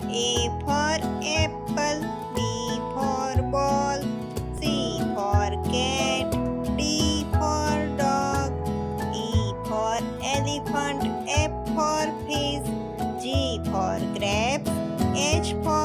A for apple, B for ball, C for cat, D for dog, E for elephant, F for fish, G for grapes, H for